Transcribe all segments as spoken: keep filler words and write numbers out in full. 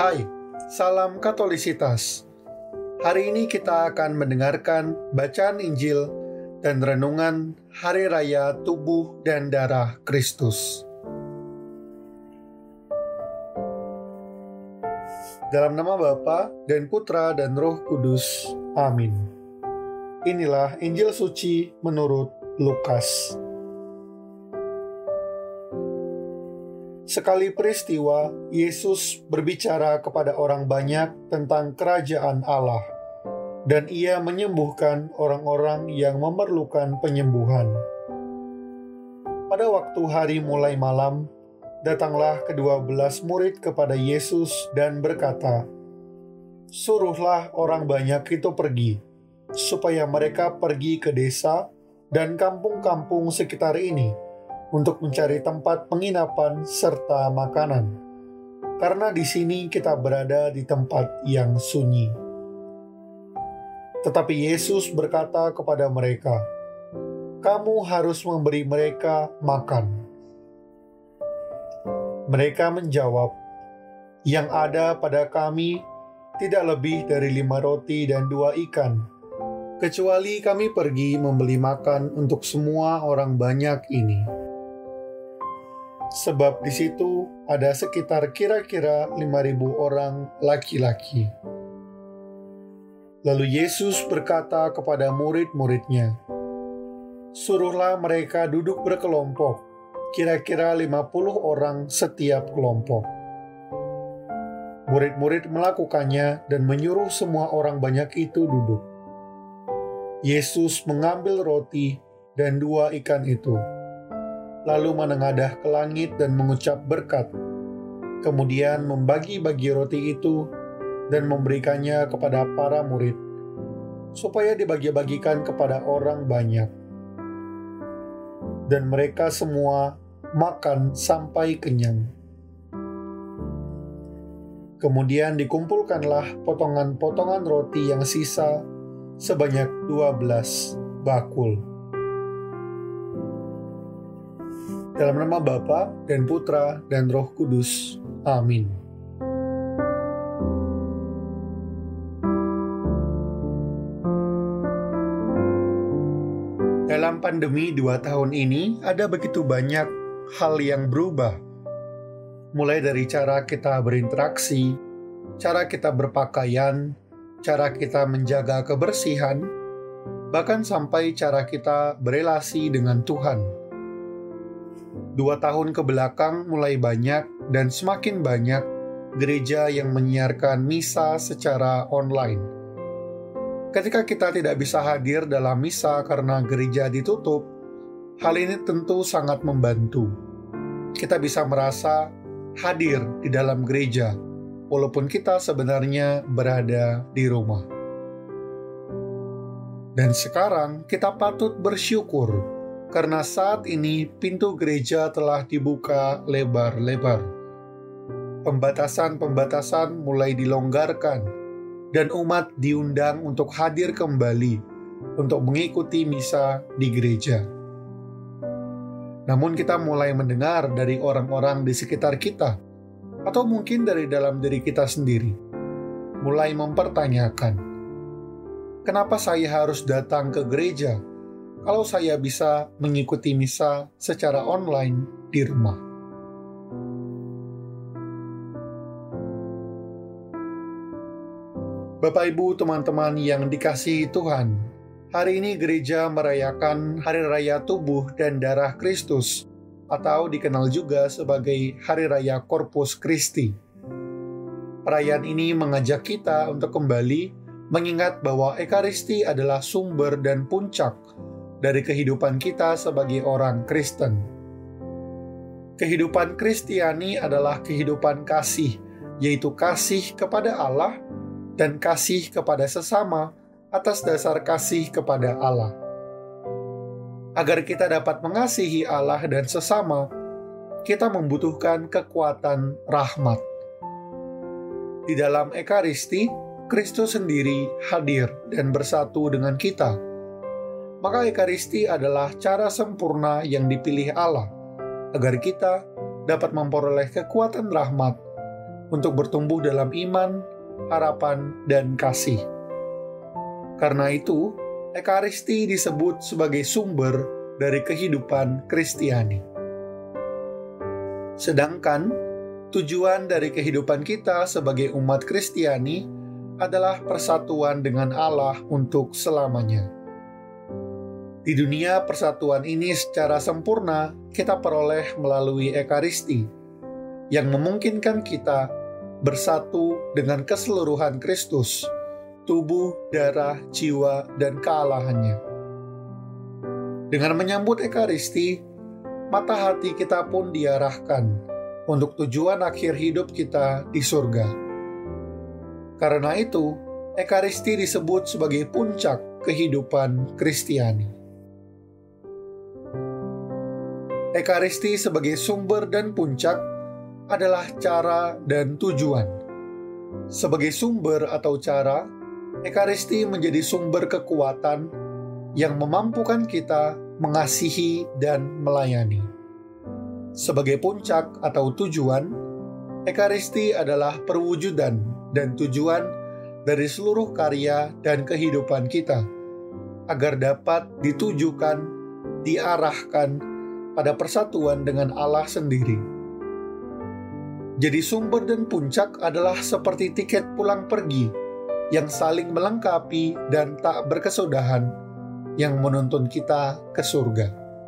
Hai, salam Katolisitas. Hari ini kita akan mendengarkan bacaan Injil dan renungan Hari Raya Tubuh dan Darah Kristus. Dalam nama Bapa dan Putra dan Roh Kudus. Amin. Inilah Injil suci menurut Lukas. Sekali peristiwa, Yesus berbicara kepada orang banyak tentang kerajaan Allah, dan ia menyembuhkan orang-orang yang memerlukan penyembuhan. Pada waktu hari mulai malam, datanglah kedua belas murid kepada Yesus dan berkata, "Suruhlah orang banyak itu pergi, supaya mereka pergi ke desa dan kampung-kampung sekitar ini, untuk mencari tempat penginapan serta makanan, karena di sini kita berada di tempat yang sunyi." Tetapi Yesus berkata kepada mereka, "Kamu harus memberi mereka makan." Mereka menjawab, "Yang ada pada kami tidak lebih dari lima roti dan dua ikan, kecuali kami pergi membeli makan untuk semua orang banyak ini." Sebab di situ ada sekitar kira-kira lima ribu orang laki-laki. Lalu Yesus berkata kepada murid-muridnya, "Suruhlah mereka duduk berkelompok, kira-kira lima puluh orang setiap kelompok." Murid-murid melakukannya dan menyuruh semua orang banyak itu duduk. Yesus mengambil roti dan dua ikan itu, lalu menengadah ke langit dan mengucap berkat. Kemudian membagi-bagi roti itu dan memberikannya kepada para murid, supaya dibagi-bagikan kepada orang banyak. Dan mereka semua makan sampai kenyang. Kemudian dikumpulkanlah potongan-potongan roti yang sisa sebanyak dua belas bakul. Dalam nama Bapa dan Putra dan Roh Kudus. Amin. Dalam pandemi dua tahun ini, ada begitu banyak hal yang berubah. Mulai dari cara kita berinteraksi, cara kita berpakaian, cara kita menjaga kebersihan, bahkan sampai cara kita berelasi dengan Tuhan. Dua tahun ke belakang mulai banyak dan semakin banyak gereja yang menyiarkan misa secara online. Ketika kita tidak bisa hadir dalam misa karena gereja ditutup, hal ini tentu sangat membantu. Kita bisa merasa hadir di dalam gereja, walaupun kita sebenarnya berada di rumah. Dan sekarang kita patut bersyukur, karena saat ini pintu gereja telah dibuka lebar-lebar. Pembatasan-pembatasan mulai dilonggarkan, dan umat diundang untuk hadir kembali untuk mengikuti misa di gereja. Namun kita mulai mendengar dari orang-orang di sekitar kita, atau mungkin dari dalam diri kita sendiri, mulai mempertanyakan, kenapa saya harus datang ke gereja kalau saya bisa mengikuti misa secara online di rumah? Bapak, Ibu, teman-teman yang dikasihi Tuhan, hari ini gereja merayakan Hari Raya Tubuh dan Darah Kristus, atau dikenal juga sebagai Hari Raya Corpus Christi. Perayaan ini mengajak kita untuk kembali mengingat bahwa Ekaristi adalah sumber dan puncak dari kehidupan kita sebagai orang Kristen. Kehidupan Kristiani adalah kehidupan kasih, yaitu kasih kepada Allah dan kasih kepada sesama atas dasar kasih kepada Allah. Agar kita dapat mengasihi Allah dan sesama, kita membutuhkan kekuatan rahmat. Di dalam Ekaristi, Kristus sendiri hadir dan bersatu dengan kita. Maka Ekaristi adalah cara sempurna yang dipilih Allah, agar kita dapat memperoleh kekuatan rahmat untuk bertumbuh dalam iman, harapan, dan kasih. Karena itu, Ekaristi disebut sebagai sumber dari kehidupan Kristiani. Sedangkan, tujuan dari kehidupan kita sebagai umat Kristiani adalah persatuan dengan Allah untuk selamanya. Di dunia, persatuan ini secara sempurna kita peroleh melalui Ekaristi, yang memungkinkan kita bersatu dengan keseluruhan Kristus, tubuh, darah, jiwa, dan kealahannya. Dengan menyambut Ekaristi, mata hati kita pun diarahkan untuk tujuan akhir hidup kita di surga. Karena itu, Ekaristi disebut sebagai puncak kehidupan Kristiani. Ekaristi sebagai sumber dan puncak adalah cara dan tujuan. Sebagai sumber atau cara, Ekaristi menjadi sumber kekuatan yang memampukan kita mengasihi dan melayani. Sebagai puncak atau tujuan, Ekaristi adalah perwujudan dan tujuan dari seluruh karya dan kehidupan kita, agar dapat ditujukan, diarahkan pada persatuan dengan Allah sendiri. Jadi sumber dan puncak adalah seperti tiket pulang pergi yang saling melengkapi dan tak berkesudahan, yang menuntun kita ke surga.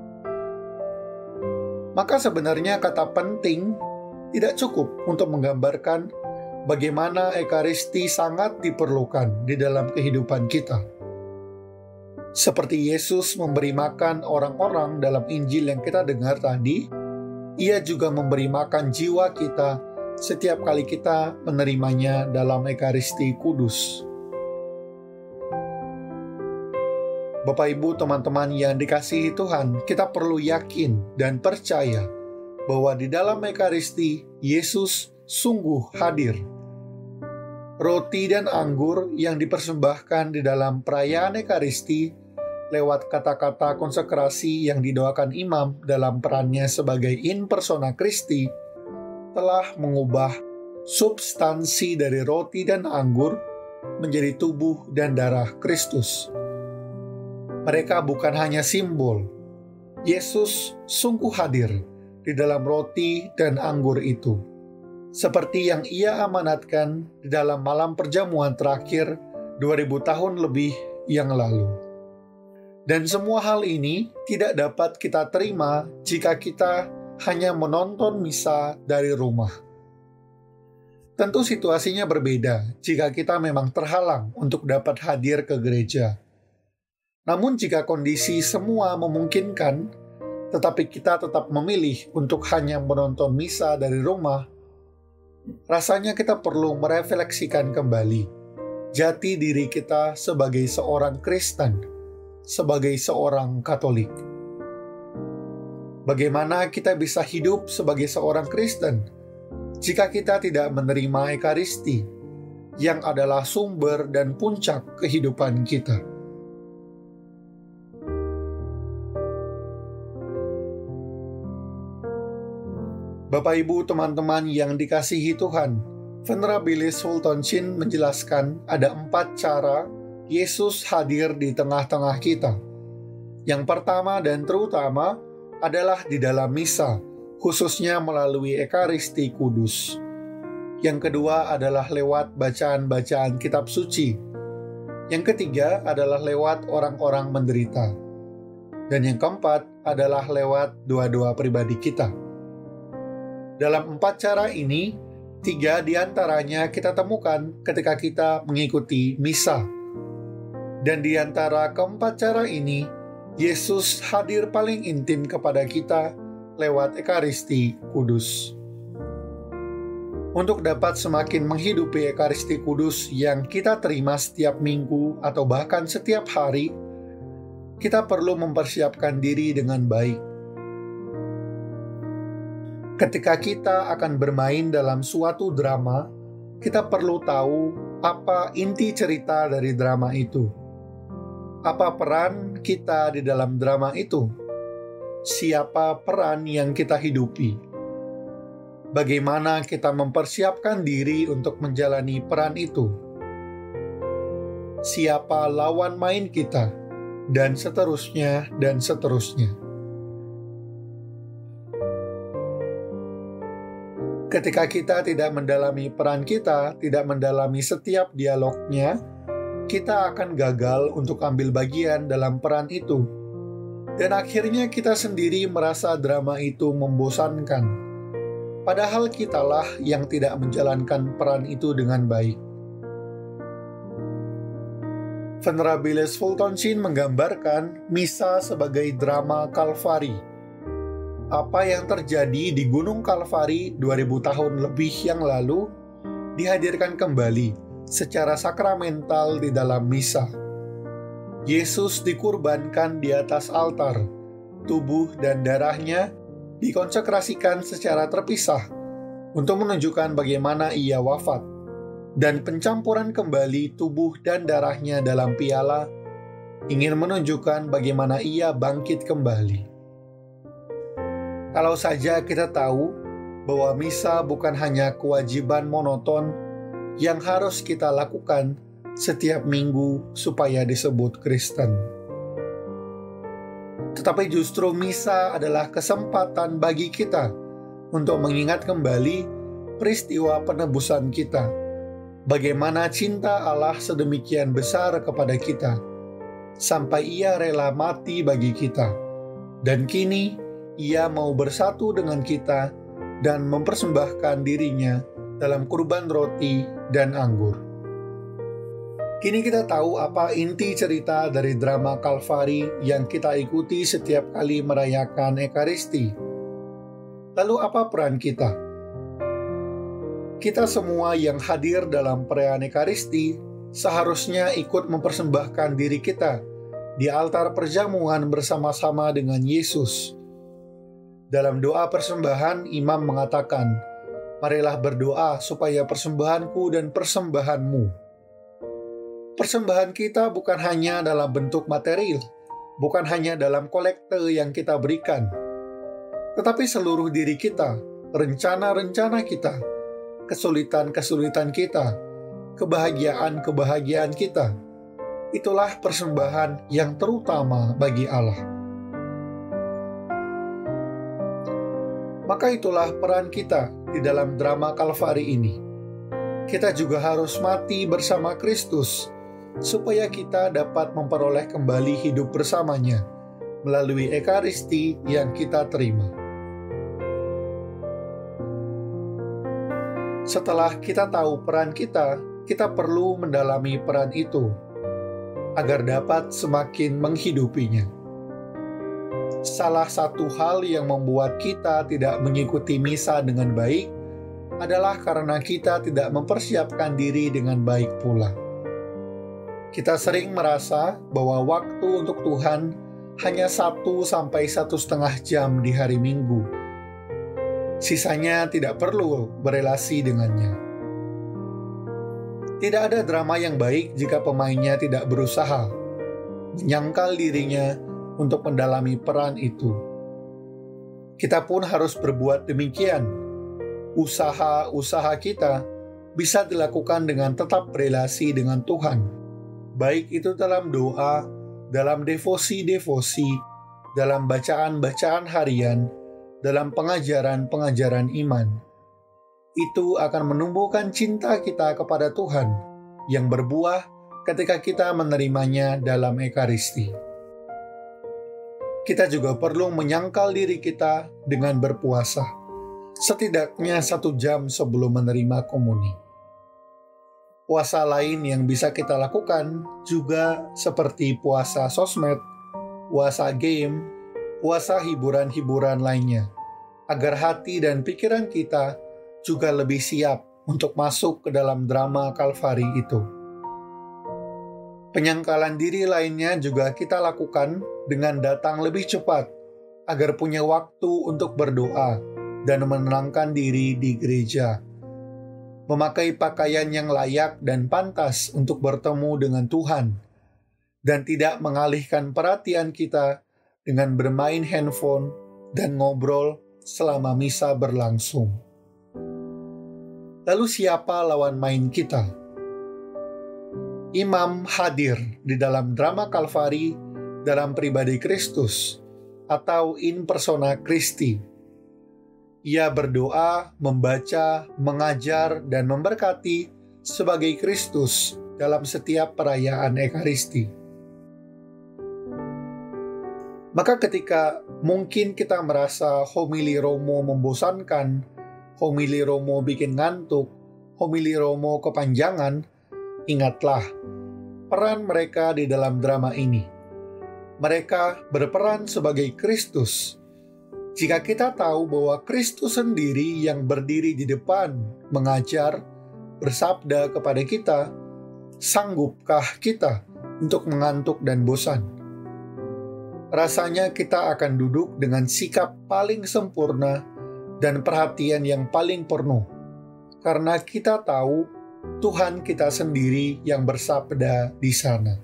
Maka sebenarnya kata penting tidak cukup untuk menggambarkan bagaimana Ekaristi sangat diperlukan di dalam kehidupan kita. Seperti Yesus memberi makan orang-orang dalam Injil yang kita dengar tadi, Ia juga memberi makan jiwa kita setiap kali kita menerimanya dalam Ekaristi Kudus. Bapak, Ibu, teman-teman yang dikasihi Tuhan, kita perlu yakin dan percaya bahwa di dalam Ekaristi, Yesus sungguh hadir. Roti dan anggur yang dipersembahkan di dalam perayaan Ekaristi lewat kata-kata konsekrasi yang didoakan imam dalam perannya sebagai in persona Christi telah mengubah substansi dari roti dan anggur menjadi tubuh dan darah Kristus. Mereka bukan hanya simbol. Yesus sungguh hadir di dalam roti dan anggur itu, seperti yang Ia amanatkan di dalam malam perjamuan terakhir dua ribu tahun lebih yang lalu. Dan semua hal ini tidak dapat kita terima jika kita hanya menonton misa dari rumah. Tentu situasinya berbeda jika kita memang terhalang untuk dapat hadir ke gereja. Namun jika kondisi semua memungkinkan, tetapi kita tetap memilih untuk hanya menonton misa dari rumah, rasanya kita perlu merefleksikan kembali jati diri kita sebagai seorang Kristen, sebagai seorang Katolik. Bagaimana kita bisa hidup sebagai seorang Kristen jika kita tidak menerima Ekaristi, yang adalah sumber dan puncak kehidupan kita? Bapak, Ibu, teman-teman yang dikasihi Tuhan, Venerabilis Fulton-Sheen menjelaskan ada empat cara Yesus hadir di tengah-tengah kita. Yang pertama dan terutama adalah di dalam misa, khususnya melalui Ekaristi Kudus. Yang kedua adalah lewat bacaan-bacaan kitab suci. Yang ketiga adalah lewat orang-orang menderita. Dan yang keempat adalah lewat doa-doa pribadi kita. Dalam empat cara ini, tiga diantaranya kita temukan ketika kita mengikuti misa. Dan di antara keempat cara ini, Yesus hadir paling intim kepada kita lewat Ekaristi Kudus. Untuk dapat semakin menghidupi Ekaristi Kudus yang kita terima setiap minggu atau bahkan setiap hari, kita perlu mempersiapkan diri dengan baik. Ketika kita akan bermain dalam suatu drama, kita perlu tahu apa inti cerita dari drama itu. Apa peran kita di dalam drama itu? Siapa peran yang kita hidupi? Bagaimana kita mempersiapkan diri untuk menjalani peran itu? Siapa lawan main kita? Dan seterusnya, dan seterusnya. Ketika kita tidak mendalami peran kita, tidak mendalami setiap dialognya, kita akan gagal untuk ambil bagian dalam peran itu. Dan akhirnya kita sendiri merasa drama itu membosankan. Padahal kitalah yang tidak menjalankan peran itu dengan baik. Venerabilis Fulton Sheen menggambarkan misa sebagai drama Kalvari. Apa yang terjadi di Gunung Kalvari dua ribu tahun lebih yang lalu dihadirkan kembali secara sakramental di dalam misa. Yesus dikurbankan di atas altar, tubuh dan darahnya dikonsekrasikan secara terpisah untuk menunjukkan bagaimana ia wafat, dan pencampuran kembali tubuh dan darahnya dalam piala ingin menunjukkan bagaimana ia bangkit kembali. Kalau saja kita tahu bahwa misa bukan hanya kewajiban monoton yang harus kita lakukan setiap minggu supaya disebut Kristen. Tetapi justru misa adalah kesempatan bagi kita untuk mengingat kembali peristiwa penebusan kita. Bagaimana cinta Allah sedemikian besar kepada kita, sampai ia rela mati bagi kita. Dan kini, ia mau bersatu dengan kita dan mempersembahkan dirinya dalam kurban roti dan anggur. Kini kita tahu apa inti cerita dari drama Kalvari yang kita ikuti setiap kali merayakan Ekaristi. Lalu apa peran kita? Kita semua yang hadir dalam perayaan Ekaristi seharusnya ikut mempersembahkan diri kita di altar perjamuan bersama-sama dengan Yesus. Dalam doa persembahan, imam mengatakan, "Marilah berdoa supaya persembahanku dan persembahanmu." Persembahan kita bukan hanya dalam bentuk material, bukan hanya dalam kolekte yang kita berikan, tetapi seluruh diri kita, rencana-rencana kita, kesulitan-kesulitan kita, kebahagiaan-kebahagiaan kita. Itulah persembahan yang terutama bagi Allah. Maka itulah peran kita di dalam drama Kalvari ini. Kita juga harus mati bersama Kristus, supaya kita dapat memperoleh kembali hidup bersamanya melalui Ekaristi yang kita terima. Setelah kita tahu peran kita, kita perlu mendalami peran itu agar dapat semakin menghidupinya. Salah satu hal yang membuat kita tidak mengikuti misa dengan baik adalah karena kita tidak mempersiapkan diri dengan baik pula. Kita sering merasa bahwa waktu untuk Tuhan hanya satu sampai satu setengah jam di hari Minggu. Sisanya tidak perlu berelasi dengannya. Tidak ada drama yang baik jika pemainnya tidak berusaha menyangkal dirinya untuk mendalami peran itu. Kita pun harus berbuat demikian. Usaha-usaha kita bisa dilakukan dengan tetap berelasi dengan Tuhan. Baik itu dalam doa, dalam devosi-devosi, dalam bacaan-bacaan harian, dalam pengajaran-pengajaran iman. Itu akan menumbuhkan cinta kita kepada Tuhan yang berbuah ketika kita menerimanya dalam Ekaristi. Kita juga perlu menyangkal diri kita dengan berpuasa, setidaknya satu jam sebelum menerima komuni. Puasa lain yang bisa kita lakukan juga seperti puasa sosmed, puasa game, puasa hiburan-hiburan lainnya, agar hati dan pikiran kita juga lebih siap untuk masuk ke dalam drama Kalvari itu. Penyangkalan diri lainnya juga kita lakukan dengan datang lebih cepat, agar punya waktu untuk berdoa dan menenangkan diri di gereja. Memakai pakaian yang layak dan pantas untuk bertemu dengan Tuhan, dan tidak mengalihkan perhatian kita dengan bermain handphone dan ngobrol selama misa berlangsung. Lalu siapa lawan main kita? Imam hadir di dalam drama Kalvari dalam pribadi Kristus atau in persona Christi. Ia berdoa, membaca, mengajar, dan memberkati sebagai Kristus dalam setiap perayaan Ekaristi. Maka ketika mungkin kita merasa homili Romo membosankan, homili Romo bikin ngantuk, homili Romo kepanjangan, ingatlah peran mereka di dalam drama ini. Mereka berperan sebagai Kristus. Jika kita tahu bahwa Kristus sendiri yang berdiri di depan, mengajar, bersabda kepada kita, sanggupkah kita untuk mengantuk dan bosan? Rasanya kita akan duduk dengan sikap paling sempurna dan perhatian yang paling penuh, karena kita tahu Tuhan kita sendiri yang bersabda di sana.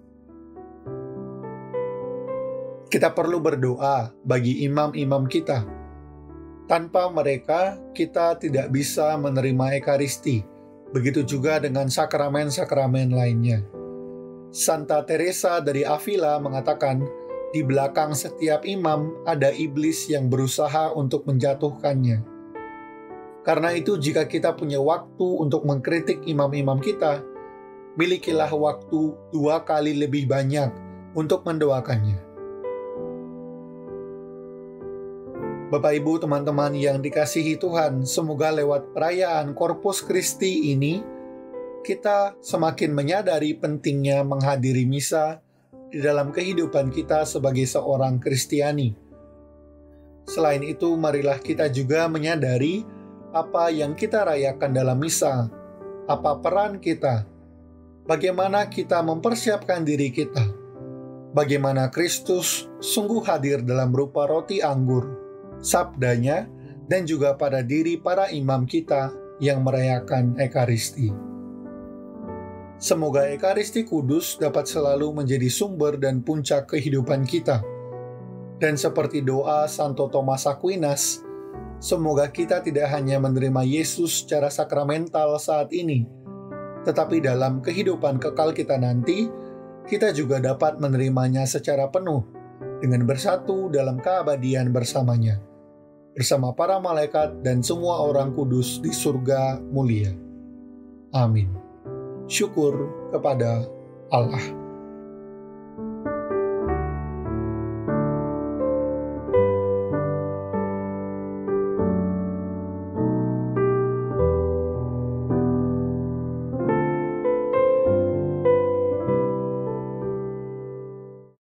Kita perlu berdoa bagi imam-imam kita. Tanpa mereka, kita tidak bisa menerima Ekaristi. Begitu juga dengan sakramen-sakramen lainnya. Santa Teresa dari Avila mengatakan, di belakang setiap imam ada iblis yang berusaha untuk menjatuhkannya. Karena itu, jika kita punya waktu untuk mengkritik imam-imam kita, milikilah waktu dua kali lebih banyak untuk mendoakannya. Bapak, Ibu, teman-teman yang dikasihi Tuhan, semoga lewat perayaan Corpus Christi ini, kita semakin menyadari pentingnya menghadiri misa di dalam kehidupan kita sebagai seorang Kristiani. Selain itu, marilah kita juga menyadari apa yang kita rayakan dalam misa, apa peran kita, bagaimana kita mempersiapkan diri kita, bagaimana Kristus sungguh hadir dalam rupa roti anggur, sabdanya, dan juga pada diri para imam kita yang merayakan Ekaristi. Semoga Ekaristi Kudus dapat selalu menjadi sumber dan puncak kehidupan kita. Dan seperti doa Santo Thomas Aquinas, semoga kita tidak hanya menerima Yesus secara sakramental saat ini, tetapi dalam kehidupan kekal kita nanti, kita juga dapat menerimanya secara penuh, dengan bersatu dalam keabadian bersamanya, bersama para malaikat dan semua orang kudus di surga mulia. Amin. Syukur kepada Allah.